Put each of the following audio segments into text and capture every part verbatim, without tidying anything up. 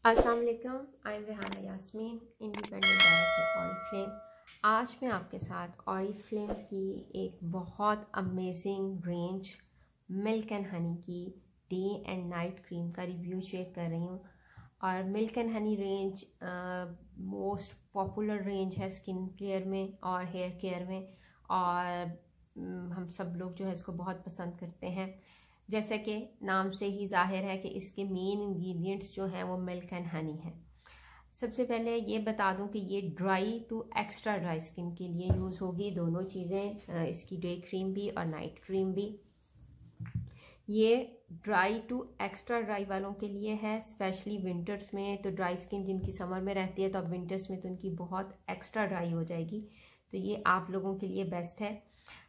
अस्सलाम वालेकुम, I am Rehana Yasmin, independent director Oriflame. आज मैं आपके साथ ऑरिफ्लेम की एक बहुत amazing range milk and honey की डे एंड नाइट क्रीम का रिव्यू शेयर कर रही हूँ। और milk and honey range most popular range है स्किन केयर में और हेयर केयर में, और हम सब लोग जो है इसको बहुत पसंद करते हैं। जैसे कि नाम से ही जाहिर है कि इसके मेन इंग्रेडिएंट्स जो हैं वो मिल्क एंड हनी है। सबसे पहले ये बता दूं कि ये dry to extra dry skin के लिए यूज़ होगी दोनों चीज़ें, इसकी डे क्रीम भी और नाइट क्रीम भी। ये ड्राई टू एक्स्ट्रा ड्राई वालों के लिए है, स्पेशली विंटर्स में। तो ड्राई स्किन जिनकी समर में रहती है तो अब विंटर्स में तो उनकी बहुत एक्स्ट्रा ड्राई हो जाएगी, तो ये आप लोगों के लिए बेस्ट है।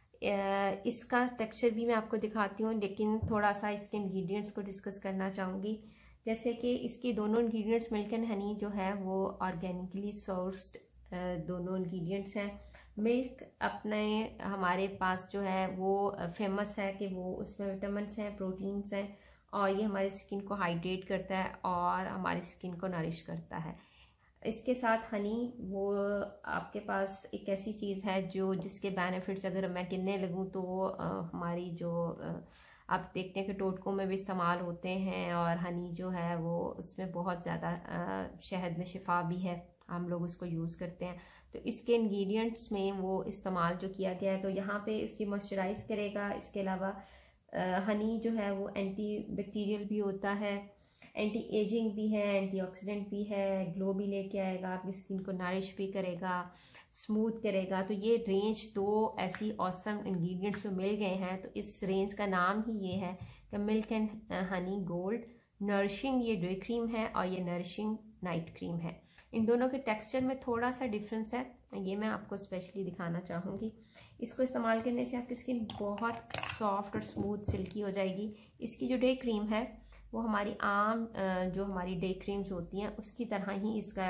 इसका टेक्सचर भी मैं आपको दिखाती हूँ, लेकिन थोड़ा सा इसके इंग्रेडिएंट्स को डिस्कस करना चाहूँगी। जैसे कि इसके दोनों इंग्रेडिएंट्स मिल्क एंड हनी जो है वो ऑर्गेनिकली सोर्स्ड दोनों इंग्रेडिएंट्स हैं। मिल्क अपने हमारे पास जो है वो फेमस है कि वो उसमें विटामिन्स हैं, प्रोटीन्स हैं, और ये हमारी स्किन को हाइड्रेट करता है और हमारी स्किन को नरिश करता है। इसके साथ हनी वो आपके पास एक ऐसी चीज़ है जो जिसके बेनिफिट्स अगर मैं गिनने लगूँ तो आ, हमारी जो आ, आप देखते हैं कि टोटकों में भी इस्तेमाल होते हैं, और हनी जो है वो उसमें बहुत ज़्यादा शहद में शिफा भी है, हम लोग उसको यूज़ करते हैं। तो इसके इंग्रेडिएंट्स में वो इस्तेमाल जो किया गया है, तो यहाँ पे इसकी मॉइस्चराइज करेगा। इसके अलावा हनी जो है वो एंटी बैक्टीरियल भी होता है, एंटी एजिंग भी है, एंटीऑक्सीडेंट भी है, ग्लो भी लेके आएगा, आपकी स्किन को नरिश भी करेगा, स्मूथ करेगा। तो ये रेंज दो ऐसी ऑसम इंग्रेडिएंट्स जो मिल गए हैं, तो इस रेंज का नाम ही ये है कि milk and honey gold nourishing ये डे क्रीम है और ये नरिशिंग नाइट क्रीम है। इन दोनों के टेक्सचर में थोड़ा सा डिफरेंस है, ये मैं आपको स्पेशली दिखाना चाहूँगी। इसको इस्तेमाल करने से आपकी स्किन बहुत सॉफ्ट और स्मूथ सिल्की हो जाएगी। इसकी जो डे क्रीम है वो हमारी आम जो हमारी डे क्रीम्स होती हैं उसकी तरह ही इसका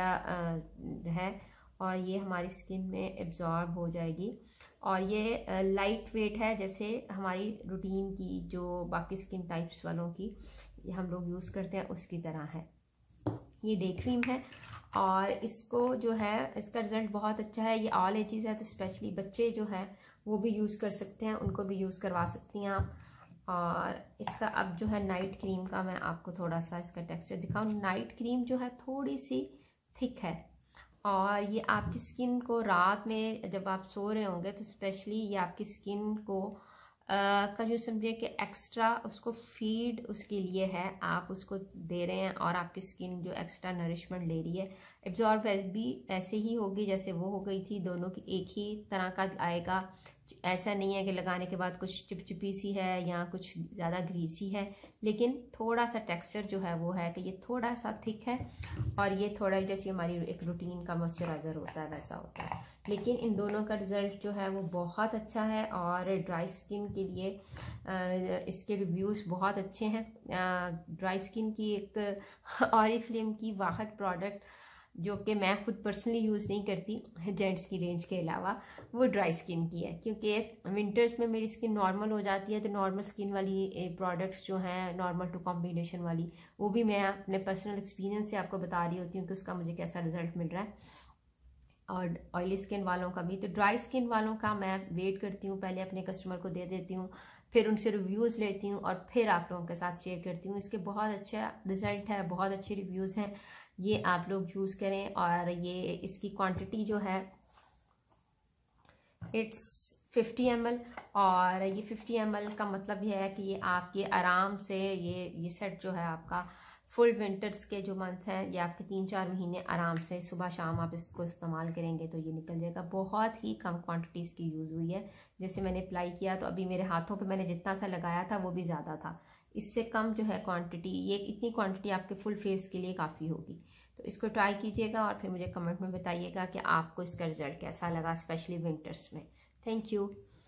है, और ये हमारी स्किन में एब्जॉर्ब हो जाएगी। और ये लाइट वेट है, जैसे हमारी रूटीन की जो बाकी स्किन टाइप्स वालों की हम लोग यूज़ करते हैं उसकी तरह है। ये डे क्रीम है और इसको जो है इसका रिजल्ट बहुत अच्छा है। ये ऑल एजेस है, तो स्पेशली बच्चे जो है वो भी यूज़ कर सकते हैं, उनको भी यूज़ करवा सकती हैं आप। और इसका अब जो है नाइट क्रीम का मैं आपको थोड़ा सा इसका टेक्सचर दिखाऊं। नाइट क्रीम जो है थोड़ी सी थिक है, और ये आपकी स्किन को रात में जब आप सो रहे होंगे तो स्पेशली ये आपकी स्किन को Uh, का जो समझिए कि एक्स्ट्रा उसको फीड उसके लिए है, आप उसको दे रहे हैं और आपकी स्किन जो एक्स्ट्रा नरिशमेंट ले रही है। एब्जॉर्ब भी ऐसे ही होगी जैसे वो हो गई थी, दोनों की एक ही तरह का आएगा। ऐसा नहीं है कि लगाने के बाद कुछ चिपचिपी सी है या कुछ ज़्यादा ग्रीसी है, लेकिन थोड़ा सा टेक्सचर जो है वो है कि ये थोड़ा सा थिक है, और ये थोड़ा जैसे हमारी एक रूटीन का मॉइस्चराइज़र होता है वैसा होता है। लेकिन इन दोनों का रिज़ल्ट जो है वो बहुत अच्छा है, और ड्राई स्किन के लिए इसके रिव्यूज़ बहुत अच्छे हैं। ड्राई स्किन की एक ऑरिफ्लेम की वाहिद प्रोडक्ट जो कि मैं खुद पर्सनली यूज़ नहीं करती जेंट्स की रेंज के अलावा, वो ड्राई स्किन की है, क्योंकि विंटर्स में मेरी स्किन नॉर्मल हो जाती है। तो नॉर्मल स्किन वाली प्रोडक्ट्स जो हैं नॉर्मल टू कॉम्बिनेशन वाली, वो भी मैं अपने पर्सनल एक्सपीरियंस से आपको बता रही होती हूँ कि उसका मुझे कैसा रिजल्ट मिल रहा है, और ऑयली स्किन वालों का भी। तो ड्राई स्किन वालों का मैं वेट करती हूँ, पहले अपने कस्टमर को दे देती हूँ, फिर उनसे रिव्यूज़ लेती हूँ और फिर आप लोगों के साथ शेयर करती हूँ। इसके बहुत अच्छा रिजल्ट है, बहुत अच्छे रिव्यूज़ हैं, ये आप लोग यूज़ करें। और ये इसकी क्वांटिटी जो है इट्स फिफ्टी एम एल, और ये फिफ्टी एम एल का मतलब ये है कि ये आपके आराम से ये ये सेट जो है आपका फुल विंटर्स के जो मंथ्स हैं ये आपके तीन चार महीने आराम से सुबह शाम आप इसको इस्तेमाल करेंगे तो ये निकल जाएगा। बहुत ही कम क्वांटिटी इसकी यूज़ हुई है। जैसे मैंने अप्लाई किया तो अभी मेरे हाथों पे मैंने जितना सा लगाया था वो भी ज़्यादा था, इससे कम जो है क्वांटिटी, ये इतनी क्वांटिटी आपके फुल फेस के लिए काफ़ी होगी। तो इसको ट्राई कीजिएगा और फिर मुझे कमेंट में बताइएगा कि आपको इसका रिजल्ट कैसा लगा, स्पेशली विंटर्स में। Thank you.